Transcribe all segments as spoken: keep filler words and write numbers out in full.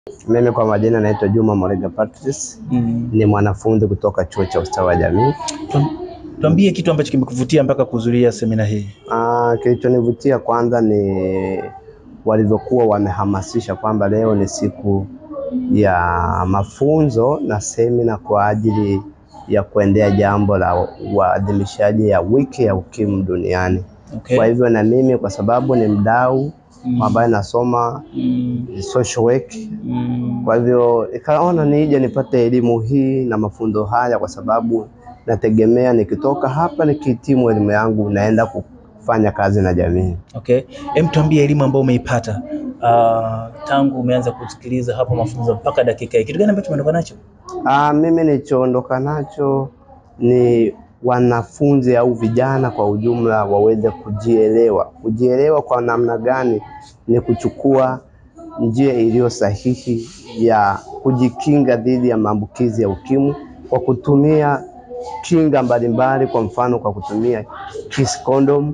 Mimi kwa majina naitwa Juma Morega Patrice. Mm. Ni mwanafunzi kutoka Chuo cha Ustawi wa Jamii. Tuambie kitu ambacho kimekuvutia mpaka kuhudhuria semina hii. Ah, kilichonivutia kwanza ni walivyokuwa wamehamasisha kwamba leo ni siku ya mafunzo na semina kwa ajili ya kuendea jambo la uadhimishaji ya wiki ya ukimwi duniani. Okay. Kwa hivyo na mimi kwa sababu ni mdau mm. ambaye nasoma mm. social work mm. kwa hivyo nikaona nije nipate elimu hii na mafunzo haya, kwa sababu nategemea nikitoka hapa nikihitimu elimu yangu naenda kufanya kazi na jamii. Okay. Hem, tuambie elimu ambayo umeipata uh, tangu umeanza kusikiliza hapo mafunzo mpaka dakika hii. Kitu gani ambacho umeondoka nacho? Ah, mimi nilichoondoka nacho ni wanafunzi au vijana kwa ujumla waweze kujielewa. Kujielewa kwa namna gani? Ni kuchukua njia iliyo sahihi ya kujikinga dhidi ya maambukizi ya ukimwi kwa kutumia kinga mbalimbali, kwa mfano kwa kutumia kiss condom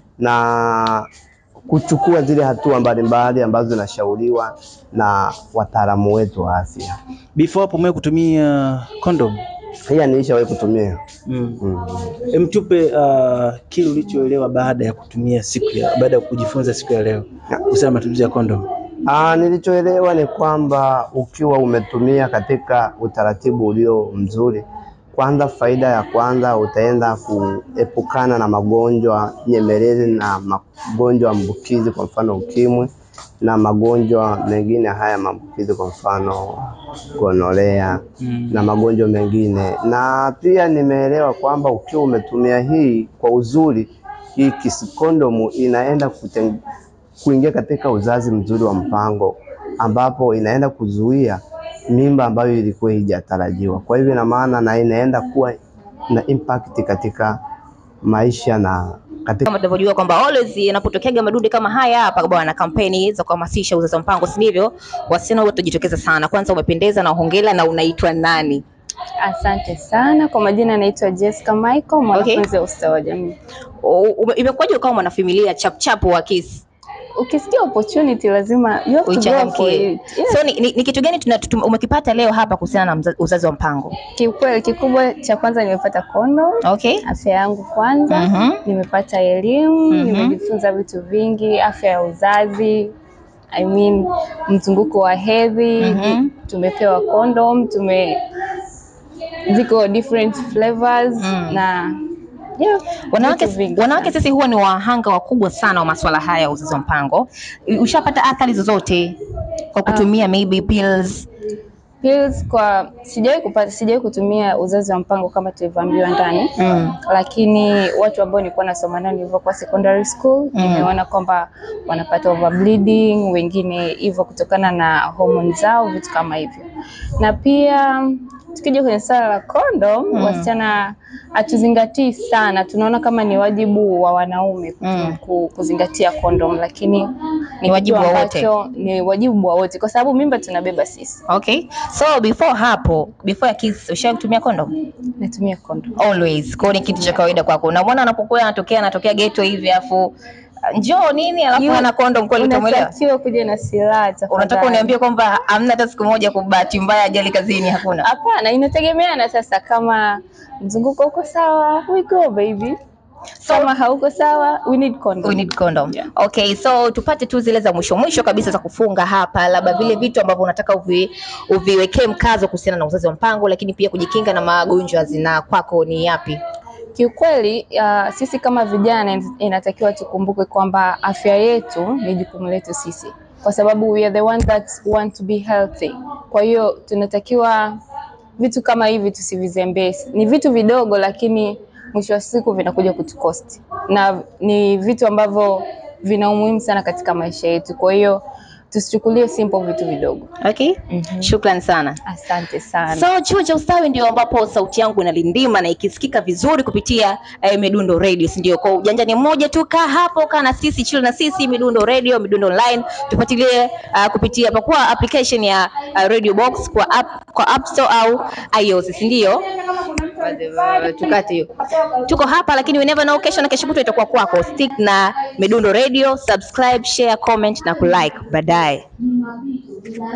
na kuchukua zile hatua mbalimbali ambazo zinashauriwa na wataalamu wetu wa afya. Before hapo umewahi kutumia condom? Haya nilishawahi kutumia. Mm. Mm. Hem, tupe uh, kile ulichoelewa baada ya kutumia siku ya baada ya kujifunza siku ya leo kuhusiana matumizi ya condom. Ah, nilichoelewa ni kwamba ukiwa umetumia katika utaratibu ulio mzuri, kwanza faida ya kwanza utaenda kuepukana na magonjwa nyemelezi na magonjwa ambukizi, kwa mfano ukimwi na magonjwa mengine haya maambukizi, kwa mfano gonorea mm. na magonjwa mengine. Na pia nimeelewa kwamba ukiwa umetumia hii kwa uzuri, hii kiss condom inaenda kuteng kuingia katika uzazi mzuri wa mpango, ambapo inaenda kuzuia mimba ambayo ilikuwa haijatarajiwa. Kwa hivyo ina maana na inaenda kuwa na impact katika maisha na katika kama tunavyojua kwamba always inapotokea madude kama haya hapa bwana, kampeni za kuhamasisha uzazi wa mpango, si ndivyo? Wasichana wote jitokeza sana. Kwanza umependeza na hongera. Na unaitwa nani? Asante sana. Kwa majina naitwa Jessica Michael, mwanafunzi wa okay. Ustawi wa Jamii. Imekuwaje ukawa mwanafamilia chap chap wa Kiss? Ukisikia opportunity lazima you have to go for it. Yes. So ni, ni, ni kitu gani umekipata leo hapa kuhusiana na uzazi wa mpango? Kiukweli kikubwa cha kwanza nimepata kondo. Okay. Afya yangu kwanza. Mm -hmm. Nimepata elimu, mm -hmm. nimejifunza vitu vingi, afya ya uzazi, I mean mzunguko wa hedhi, mm -hmm. tumepewa condom, tume ziko different flavors mm. na yeah, wanawake wanawake sisi huwa ni wahanga wakubwa sana wa masuala haya ya uzazi wa mpango. Ushapata athari zozote kwa kutumia uh, maybe pills? Pills kwa sijawahi kupata, sijawahi kutumia uzazi wa mpango kama tulivyoambiwa ndani. Mm. Lakini watu ambao nilikuwa nasoma nao nilivyokuwa secondary school, mm. nimeona kwamba wanapata overbleeding, wengine hivyo kutokana na hormones zao, vitu kama hivyo. Na pia tukija kwenye swala la condom, mm. wasichana hatuzingatii sana. Tunaona kama ni wajibu wa wanaume mm. kuzingatia condom, lakini ni wajibu wa wote. Ni wajibu wa wote kwa sababu mimba tunabeba sisi. Okay. So before hapo, before Kiss, ushatumia condom? Natumia condom. Always. Kwa ni kitu cha kawaida kwako. Na mwana anapokuwa anatokea anatokea ghetto hivi afu njoo nini alafu ana condom, kweli utamwelewa? Unatakiwa kuja na silaha. Unataka uniambie kwamba hamna hata siku moja kwa bahati mbaya ajali kazini hakuna? Hapana, inategemeana sasa, kama mzunguko uko sawa, we go baby. So, kama hauko sawa, we need condom. We need condom. Yeah. Okay, so tupate tu zile za mwisho mwisho kabisa za kufunga hapa, labda vile vitu ambavyo unataka uvi, uviwekee mkazo kuhusiana na uzazi wa mpango, lakini pia kujikinga na magonjwa zina kwako ni yapi? Kiukweli uh, sisi kama vijana inatakiwa tukumbuke kwamba afya yetu ni jukumu letu sisi, kwa sababu we are the ones that want to be healthy. Kwa hiyo tunatakiwa vitu kama hivi tusivizembee. Ni vitu vidogo lakini mwisho wa siku vinakuja kutukosti, na ni vitu ambavyo vina umuhimu sana katika maisha yetu. Kwa hiyo tusichukulie simple vitu vidogo. Okay. Mm -hmm. Shukrani sana. Asante sana. So Chuo cha Ustawi ndio ambapo sauti yangu inalindima na ikisikika vizuri kupitia eh, Midundo Radio, ndio. Kwa ujanja ni mmoja tu, kaa hapo, kaa na sisi, chill na sisi, Midundo Radio, Midundo Online. Tufuatilie uh, kupitia pakua application ya uh, Radio Box kwa app, kwa App Store au iOS, ndio. Tukate hiyo. Tuko hapa lakini we never know, kesho na kesho kutwa itakuwa kwako. Stick na Midundo Radio, subscribe, share, comment na kulike. Baadaye.